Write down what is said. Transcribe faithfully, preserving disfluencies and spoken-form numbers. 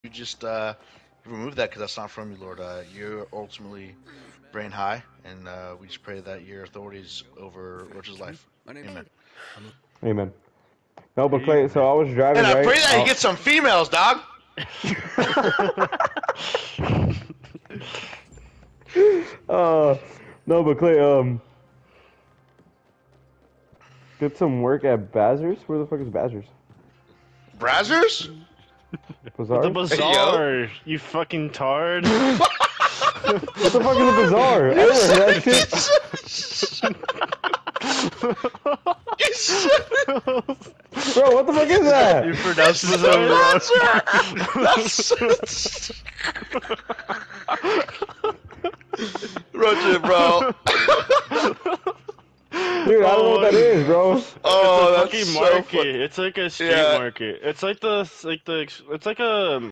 you just uh, remove that because that's not from you, Lord. Uh, you're ultimately brain high, and uh, we just pray that your authorities over Roach's life. Amen. Amen. No, but Clay, so I was driving, And I right? pray that he I'll- gets some females, dog. uh, no, but Clay, um, get some work at Bazzers? Where the fuck is Bazzers? Brazzers? Bazaar? The What bazaar, you fucking tard. the fuck is a bazaar? I never heard that shit. Bro, what the fuck is that? You pronounced bazaar wrong. Roach it, bro. Dude, I don't know what that is, bro. Oh, It's a that's fucking so market. fu- It's like a street Yeah. market. It's like the, like the, it's like a